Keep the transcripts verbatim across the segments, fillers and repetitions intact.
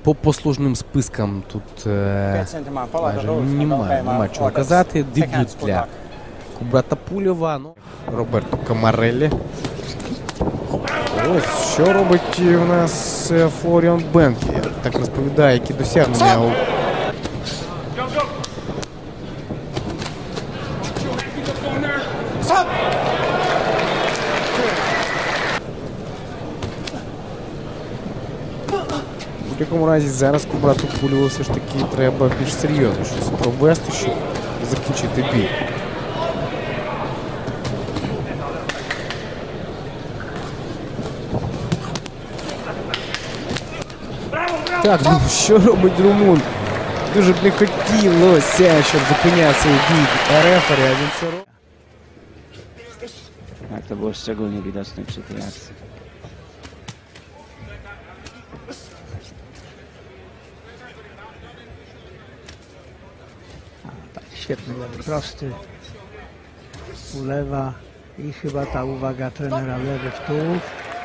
по послужним спискам тут е, майже немає, немає чого казати. Дебют для Кубрата Пульова, ну, Роберто Камареллі. Ось що робить у нас Флоріан Бенкі. Так розповідає, які досягнення у... В будь-якому разі зараз Кубрату Пульову все ж таки треба більш серйозно щось провести, щоб закінчити бій. Так, ну що робить румун? Дуже б не хотілося, щоб зупинявся цей бій рефері, а він це робить. Tak, to było szczególnie widoczne przy tej akcji. Tak, świetny lewy prosty. Ulewa i chyba ta uwaga trenera lewy w tułów.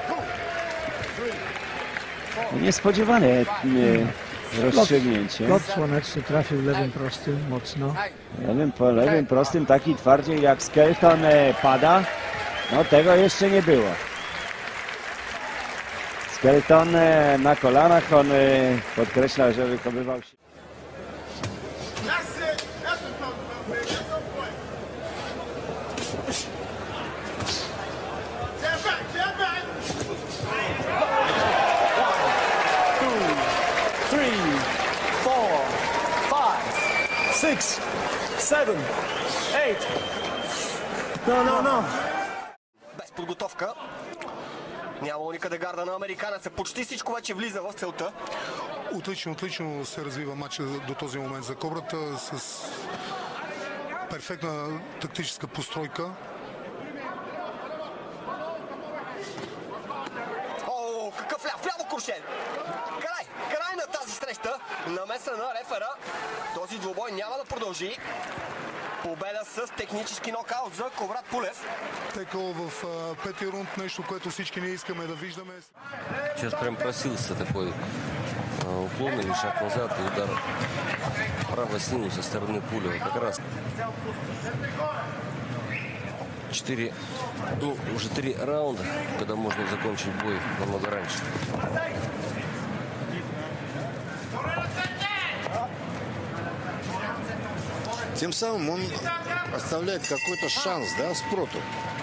Niespodziewane y, rozstrzygnięcie. Lot słoneczny trafił lewym prostym mocno. Lewym, po lewym prostym taki twardziej jak Skelton y, pada. No tego jeszcze nie było. Skelton y, na kolanach, on y, podkreślał, że wychowywał się. Six, seven, eight. No, no, no. Без подготовка. Нямало никъде гарда на американеца. Почти всичко вече влиза в целта. Отлично, отлично се развива матча до този момент за Кобрата с перфектна тактическа постройка. О, какъв ляв, ляво куршен! Край, край на тази среща. Намеса на рефера. Този двубой няма да продължи. Победа с технически нокаут за Кубрат Пулев. Текъл в а, пети рунд, нещо, което всички ние искаме да виждаме. Сейчас прям просился такой а, уклонный шаг назад и удар право снизу со стороны Пулева. Как раз четыре, ну, уже три раунда, когда можно закончить бой намного раньше. Тем самым он оставляет какой-то шанс, да, Спроту.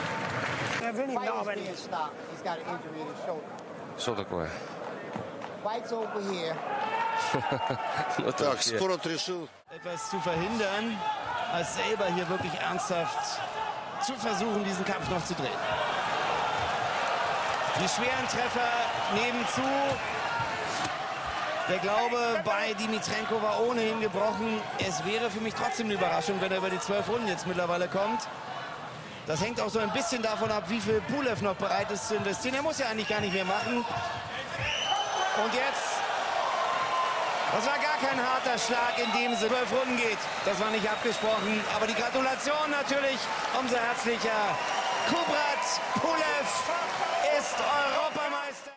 Что такое? Так, Спрот решил Etwas zu verhindern, als selber hier wirklich ernsthaft zu versuchen, diesen Kampf noch zu drehen. Die schweren Treffer nehmen zu. Der Glaube bei Dimitrenko war ohnehin gebrochen. Es wäre für mich trotzdem eine Überraschung, wenn er über die zwölf Runden jetzt mittlerweile kommt. Das hängt auch so ein bisschen davon ab, wie viel Pulev noch bereit ist zu investieren. Er muss ja eigentlich gar nicht mehr machen. Und jetzt, das war gar kein harter Schlag, in dem es zwölf Runden geht. Das war nicht abgesprochen. Aber die Gratulation natürlich umso herzlicher. Kubrat Pulev ist Europameister.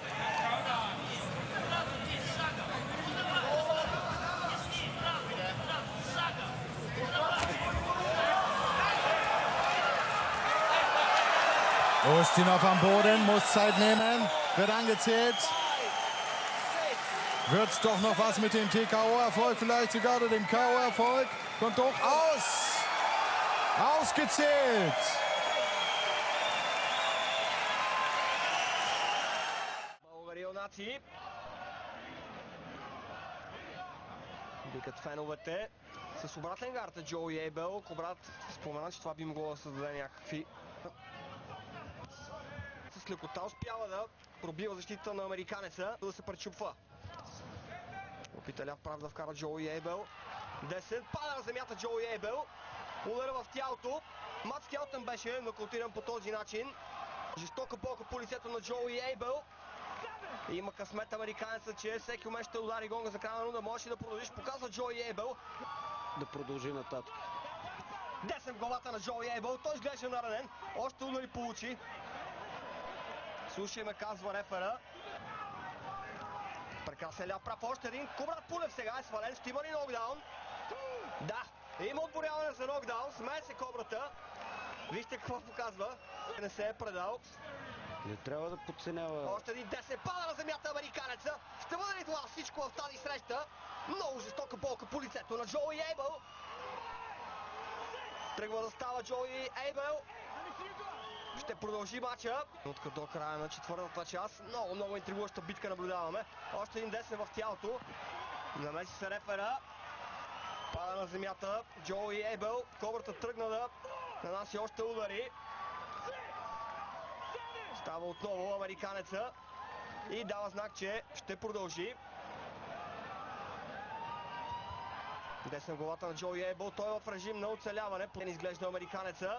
Ustinov am Boden, muss Zeit nehmen, wird angezählt. Wird es doch noch was mit dem T K O-Erfolg, vielleicht sogar dem K O-Erfolg. Kommt doch aus. Ausgezählt. Викат феновете с обратен гарта Джоуи Ейбел. Кубрат спомена, че това би могло да създаде някакви... С лекота успява да пробива защита на американеца, да се пречупва. Опита ляв прав да вкара Джоуи Ейбел. десет, пада на земята Джоуи Ейбел. Удара в тялото. Мат Скелтън беше нокаутиран по този начин. Жестока болка по лицето на Джоуи Ейбел. Има късмет американеца, че всеки момент ще удари гонга за края на рунда. Можеш да продължиш, показва Джоуи Ейбел. Да продължи нататък. Десен в главата на Джоуи Ейбел. Той изглежда наранен. Още удари получи. Слушай ме, казва рефера. Прекрасен ляв прав, още един. Кубрат Пулев сега е свален, ще има ли нокдаун? Да, има отборяване за нокдаун, смее се Кобрата. Вижте какво показва, не се е предал. Не трябва да подценява. Още един десен, пада на земята американеца. Ще бъде ли това всичко в тази среща? Много жестока болка по лицето на Джоуи Ейбъл. Тръгва да става Джоуи Ейбъл. Ще продължи матча. Утка до края на четвъртата част. Много, много интригуваща битка наблюдаваме. Още един десен в тялото. Намеси се рефера. Пада на земята Джоуи Ейбъл. Кобрата тръгна да нанаси още удари. Става отново американеца. И дава знак, че ще продължи. Десен главата на Джоуи Ейбъл. Той е в режим на оцеляване. Плен изглежда американеца.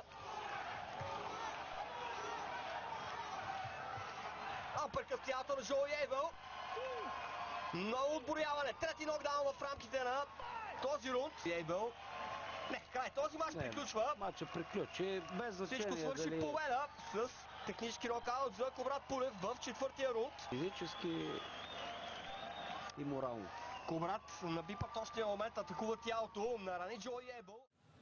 Апъркът в тялото на Джоуи Ейбъл. Много отборяване. Трети нокдаун в рамките на този рунд. Ейбъл. Не, край. Този матч приключва. Матчът приключи. Без значение. Всичко свърши дали... победа с технически нокаут за Кубрат Пулев в четвъртия рунд. Физически и морално. Кубрат наби път още момент, атакува тялото, нарани Джоуи Ейбъл.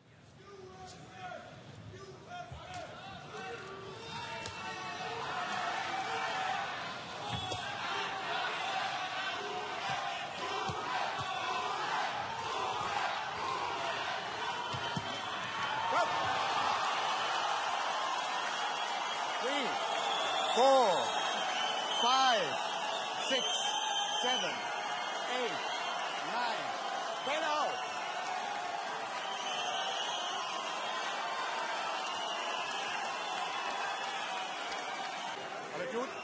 Three, four, five, six, seven, eight, nine, ten out. Allez, Claude.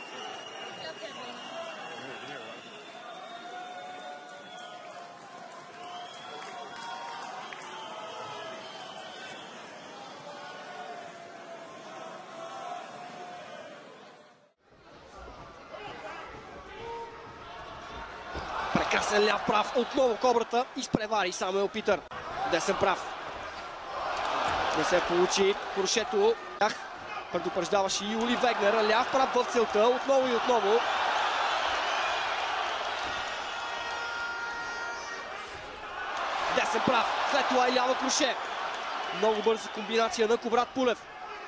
Прекрасен ляв прав, отново Кобрата изпревари Самуел Питър. Десен прав. Не се получи Куршето. Предупреждаваше и Ули Вегнер. Ляв прав в целта, отново и отново. Десен прав, след това и лява Круше. Много бърза комбинация на Кубрат Пулев.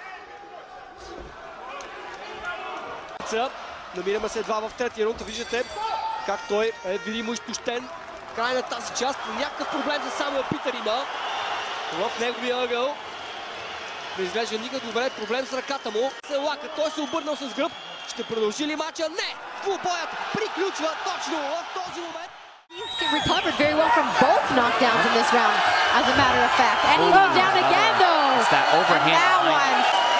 Намираме се едва в третия рунд, виждате как той е видимо изтощен. Край на тази част, някакъв проблем за Самуел Питър има в неговия ъгъл. Не изглежда никак добре, проблем с ръката му. Се лака, той се обърнал с гръб. Ще продължи ли матча? Не! Двубоят приключва точно в този момент. He's recovered very well from both knockdowns in this round, as a matter of fact. And he's down again, though. It's that overhand. And that one.